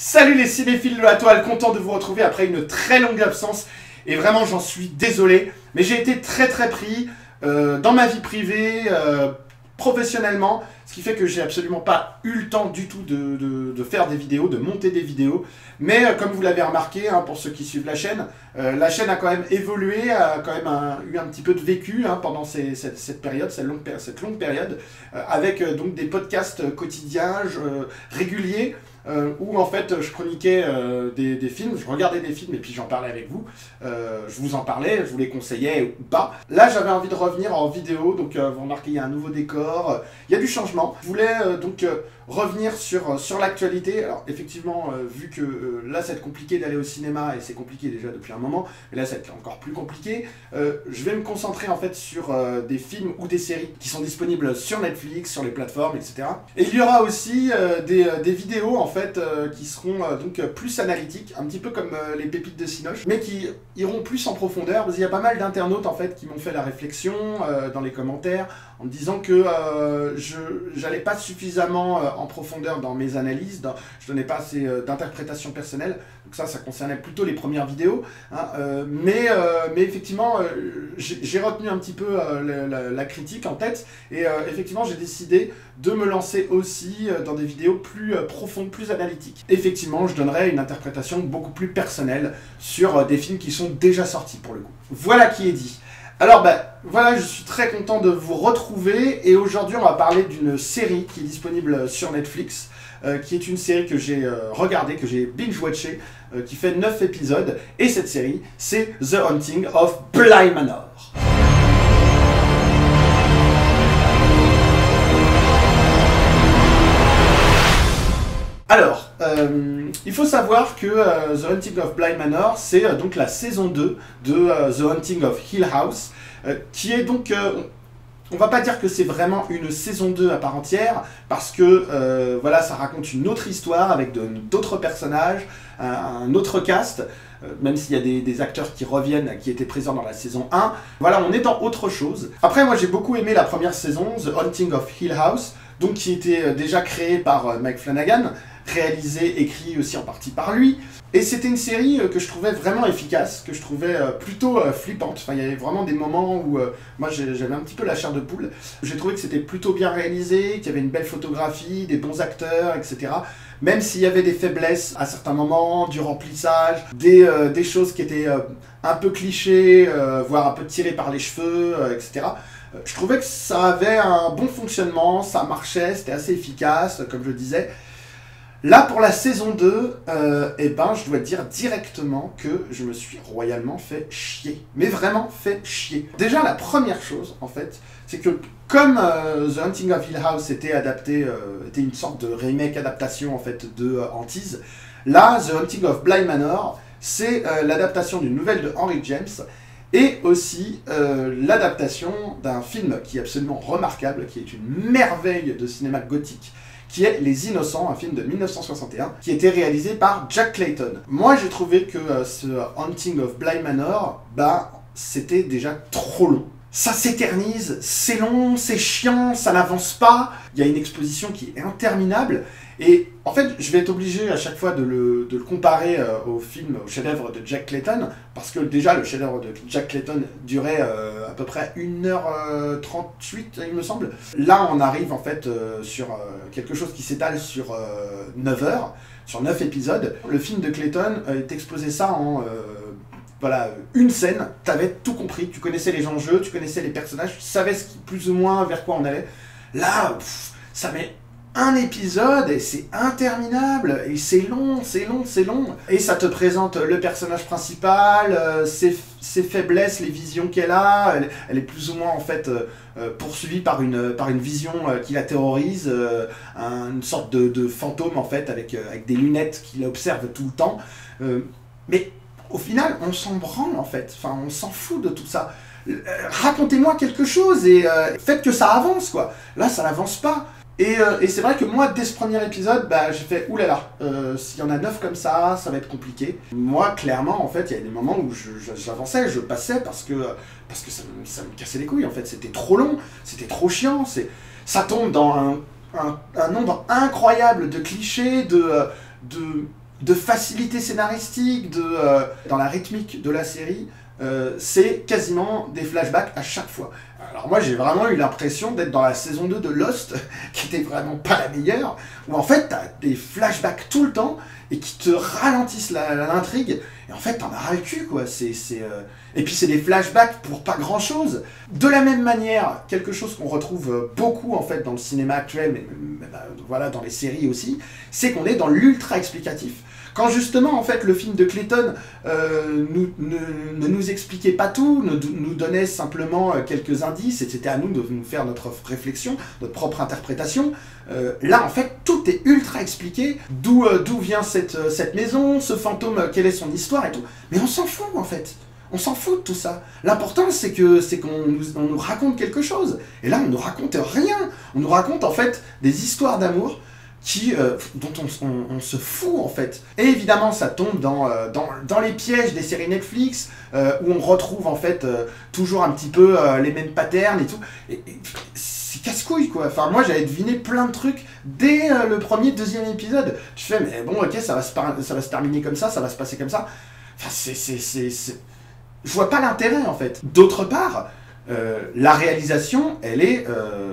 Salut les cinéphiles de la toile, content de vous retrouver après une très longue absence. Et vraiment, j'en suis désolé, mais j'ai été très pris dans ma vie privée, professionnellement, ce qui fait que j'ai absolument pas eu le temps du tout de faire des vidéos, de monter des vidéos. Mais comme vous l'avez remarqué, hein, pour ceux qui suivent la chaîne a quand même évolué, a quand même eu un petit peu de vécu pendant cette période, cette longue période, avec donc des podcasts quotidiens, réguliers, où en fait je chroniquais des films, je regardais des films et puis j'en parlais avec vous, je vous en parlais, je vous les conseillais ou pas. Là j'avais envie de revenir en vidéo, donc vous remarquez il y a un nouveau décor, il y a du changement. Je voulais donc revenir sur l'actualité. Alors effectivement, vu que là ça va être compliqué d'aller au cinéma, et c'est compliqué déjà depuis un moment, mais là ça va être encore plus compliqué, je vais me concentrer en fait sur des films ou des séries qui sont disponibles sur Netflix, sur les plateformes, etc. Et il y aura aussi des vidéos en fait qui seront donc plus analytiques, un petit peu comme les pépites de Cinoche, mais qui iront plus en profondeur, parce qu'il y a pas mal d'internautes en fait qui m'ont fait la réflexion dans les commentaires, en me disant que je n'allais pas suffisamment en profondeur dans mes analyses, je donnais pas assez d'interprétation personnelle, donc ça concernait plutôt les premières vidéos, hein, mais effectivement j'ai retenu un petit peu la critique en tête, et effectivement j'ai décidé de me lancer aussi dans des vidéos plus profondes, plus analytiques. Effectivement, je donnerai une interprétation beaucoup plus personnelle sur des films qui sont déjà sortis pour le coup. Voilà qui est dit. Alors voilà, je suis très content de vous retrouver, et aujourd'hui on va parler d'une série qui est disponible sur Netflix, qui est une série que j'ai regardée, que j'ai binge-watchée, qui fait 9 épisodes, et cette série c'est The Haunting of Bly Manor. Alors, il faut savoir que The Haunting of Bly Manor, c'est donc la saison 2 de The Haunting of Hill House, qui est donc, on va pas dire que c'est vraiment une saison 2 à part entière, parce que voilà, ça raconte une autre histoire avec d'autres personnages, un autre cast, même s'il y a des acteurs qui reviennent, qui étaient présents dans la saison 1. Voilà, on est dans autre chose. Après, moi j'ai beaucoup aimé la première saison, The Haunting of Hill House, donc qui était déjà créée par Mike Flanagan, réalisé, écrit aussi en partie par lui. Et c'était une série que je trouvais vraiment efficace, que je trouvais plutôt flippante. Enfin, il y avait vraiment des moments où moi j'avais un petit peu la chair de poule. J'ai trouvé que c'était plutôt bien réalisé, qu'il y avait une belle photographie, des bons acteurs, etc. Même s'il y avait des faiblesses à certains moments, du remplissage, des choses qui étaient un peu clichés, voire un peu tirées par les cheveux, etc. Je trouvais que ça avait un bon fonctionnement, ça marchait, c'était assez efficace, comme je disais. Là, pour la saison 2, je dois dire directement que je me suis royalement fait chier. Mais vraiment fait chier. Déjà, la première chose, en fait, c'est que comme The Haunting of Hill House était adapté, était une sorte de remake adaptation, en fait, de Hantise, là, The Haunting of Bly Manor, c'est l'adaptation d'une nouvelle de Henry James, et aussi l'adaptation d'un film qui est absolument remarquable, qui est une merveille de cinéma gothique, qui est Les Innocents, un film de 1961, qui était réalisé par Jack Clayton. Moi, j'ai trouvé que ce Haunting of Bly Manor, c'était déjà trop long. Ça s'éternise, c'est long, c'est chiant, ça n'avance pas, il y a une exposition qui est interminable, et en fait, je vais être obligé à chaque fois de le comparer au film, au chef-d'œuvre de Jack Clayton, parce que déjà, le chef-d'œuvre de Jack Clayton durait à peu près 1h38, il me semble. Là, on arrive en fait sur quelque chose qui s'étale sur 9 heures, sur 9 épisodes. Le film de Clayton est exposé ça en... voilà, une scène, t'avais tout compris, tu connaissais les enjeux, tu connaissais les personnages, tu savais plus ou moins vers quoi on allait. Là, ça met un épisode et c'est interminable, et c'est long, et ça te présente le personnage principal, ses faiblesses, les visions qu'elle a, elle est plus ou moins en fait poursuivie par une vision qui la terrorise, une sorte de fantôme en fait, avec des lunettes qui l'observent tout le temps, mais au final, on s'en branle en fait, enfin on s'en fout de tout ça. Racontez-moi quelque chose et faites que ça avance quoi. Là, ça n'avance pas. Et c'est vrai que moi, dès ce premier épisode, j'ai fait oulala, s'il y en a 9 comme ça va être compliqué. Moi, clairement, en fait, il y a des moments où j'avançais, je passais parce que ça me cassait les couilles en fait. C'était trop long, c'était trop chiant, ça tombe dans un nombre incroyable de clichés, de facilité scénaristique, dans la rythmique de la série, c'est quasiment des flashbacks à chaque fois. Alors moi j'ai vraiment eu l'impression d'être dans la saison 2 de Lost, qui était vraiment pas la meilleure, où en fait t'as des flashbacks tout le temps, et qui te ralentissent l'intrigue, et en fait t'en as ras le cul, quoi. Et puis c'est des flashbacks pour pas grand chose. De la même manière, quelque chose qu'on retrouve beaucoup en fait dans le cinéma actuel, mais voilà, dans les séries aussi, c'est qu'on est dans l'ultra explicatif. Quand justement, en fait, le film de Clayton ne nous expliquait pas tout, nous donnait simplement quelques indices, et c'était à nous de nous faire notre réflexion, notre propre interprétation, là, en fait, tout est ultra expliqué, d'où vient cette maison, ce fantôme, quelle est son histoire et tout. Mais on s'en fout, en fait. On s'en fout de tout ça. L'important, c'est qu'on nous raconte quelque chose. Et là, on ne nous raconte rien. On nous raconte, en fait, des histoires d'amour dont on se fout en fait. Et évidemment ça tombe dans les pièges des séries Netflix où on retrouve en fait toujours un petit peu les mêmes patterns et tout. Et c'est casse-couille quoi. Enfin moi j'avais deviné plein de trucs dès le premier, deuxième épisode. Je fais mais bon ok ça va se terminer comme ça va se passer comme ça. Enfin je vois pas l'intérêt en fait. D'autre part, la réalisation, elle est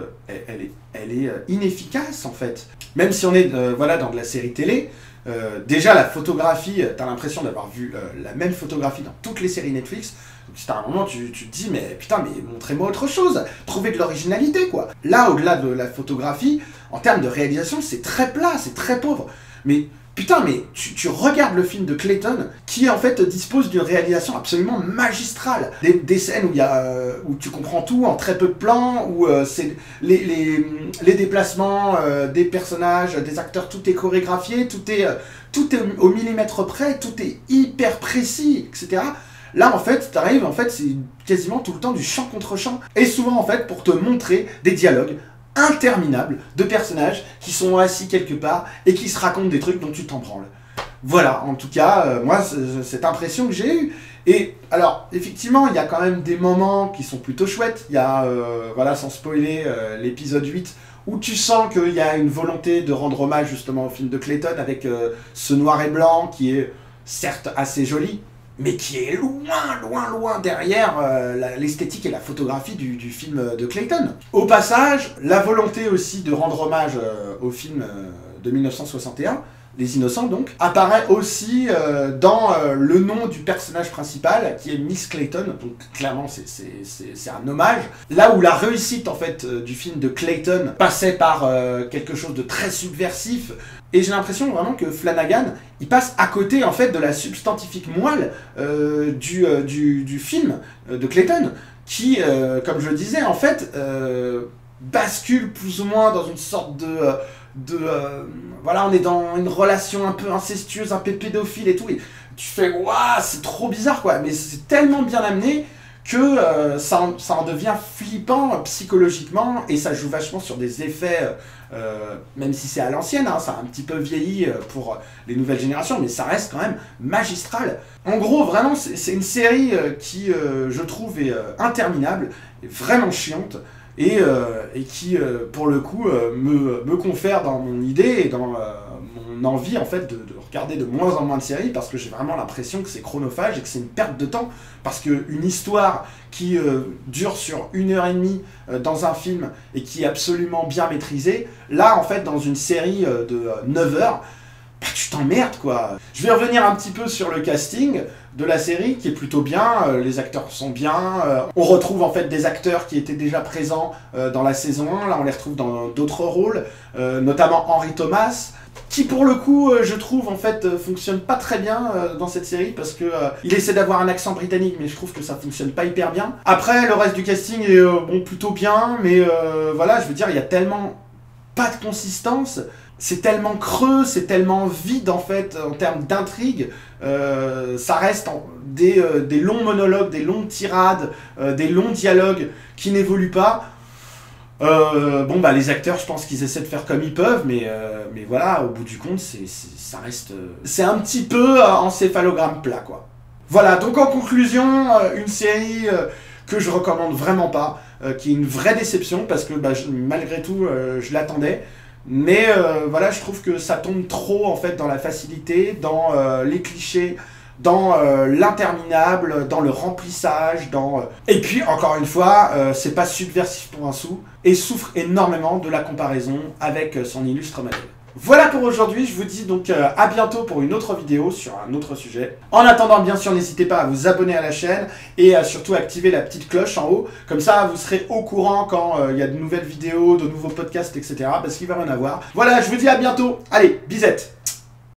inefficace en fait. Même si on est voilà, dans de la série télé, déjà la photographie, t'as l'impression d'avoir vu la même photographie dans toutes les séries Netflix. Donc c'est à un moment tu te dis mais putain mais montrez-moi autre chose, trouvez de l'originalité quoi. Là au-delà de la photographie, en termes de réalisation c'est très plat, c'est très pauvre. Mais putain, mais tu regardes le film de Clayton, qui en fait dispose d'une réalisation absolument magistrale. Des scènes où tu comprends tout en très peu de plans, où c'est les déplacements des personnages, des acteurs, tout est chorégraphié, tout est au millimètre près, tout est hyper précis, etc. Là, en fait, t'arrives, en fait, c'est quasiment tout le temps du chant contre chant. Et souvent, en fait, pour te montrer des dialogues interminables de personnages qui sont assis quelque part et qui se racontent des trucs dont tu t'en branles. Voilà, en tout cas, moi, c'est cette impression que j'ai eue. Et alors, effectivement, il y a quand même des moments qui sont plutôt chouettes. Il y a, voilà, sans spoiler, l'épisode 8, où tu sens qu'il y a une volonté de rendre hommage justement au film de Clayton avec ce noir et blanc qui est certes assez joli, mais qui est loin derrière l'esthétique et la photographie du film de Clayton. Au passage, la volonté aussi de rendre hommage au film de 1961, Les Innocents donc, apparaît aussi dans le nom du personnage principal, qui est Miss Clayton, donc clairement c'est un hommage. Là où la réussite en fait du film de Clayton passait par quelque chose de très subversif, et j'ai l'impression vraiment que Flanagan, il passe à côté en fait de la substantifique moelle du film de Clayton, qui, comme je le disais, en fait, bascule plus ou moins dans une sorte voilà, on est dans une relation un peu incestueuse, un peu pédophile et tout, et tu fais waouh, c'est trop bizarre quoi, mais c'est tellement bien amené que ça en devient flippant psychologiquement, et ça joue vachement sur des effets, même si c'est à l'ancienne, hein, ça a un petit peu vieilli pour les nouvelles générations, mais ça reste quand même magistral. En gros, vraiment, c'est une série qui, je trouve, est interminable, est vraiment chiante, et qui, pour le coup, me confère dans mon idée et dans mon envie, en fait, de regarder de moins en moins de séries, parce que j'ai vraiment l'impression que c'est chronophage et que c'est une perte de temps, parce qu'une histoire qui dure sur 1h30 dans un film et qui est absolument bien maîtrisée, là, en fait, dans une série de 9 heures, bah, tu t'emmerdes, quoi. Je vais revenir un petit peu sur le casting de la série, qui est plutôt bien, les acteurs sont bien, on retrouve en fait des acteurs qui étaient déjà présents dans la saison 1, là on les retrouve dans d'autres rôles, notamment Henry Thomas, qui pour le coup, je trouve en fait, fonctionne pas très bien dans cette série, parce que il essaie d'avoir un accent britannique, mais je trouve que ça fonctionne pas hyper bien. Après, le reste du casting est bon, plutôt bien, mais voilà, je veux dire, il y a tellement pas de consistance, c'est tellement creux, c'est tellement vide en fait en termes d'intrigue, ça reste des longs monologues, des longues tirades, des longs dialogues qui n'évoluent pas. Bon bah les acteurs, je pense qu'ils essaient de faire comme ils peuvent, mais voilà, au bout du compte, ça reste, c'est un petit peu encéphalogramme plat quoi. Voilà, donc en conclusion, une série que je recommande vraiment pas, qui est une vraie déception, parce que bah, malgré tout, je l'attendais. Mais voilà, je trouve que ça tombe trop en fait dans la facilité, dans les clichés, dans l'interminable, dans le remplissage, et puis, encore une fois, c'est pas subversif pour un sou, et souffre énormément de la comparaison avec son illustre modèle. Voilà pour aujourd'hui, je vous dis donc à bientôt pour une autre vidéo sur un autre sujet. En attendant, bien sûr, n'hésitez pas à vous abonner à la chaîne et à surtout activer la petite cloche en haut. Comme ça, vous serez au courant quand il y a de nouvelles vidéos, de nouveaux podcasts, etc. Parce qu'il va y en avoir. Voilà, je vous dis à bientôt. Allez, bisette!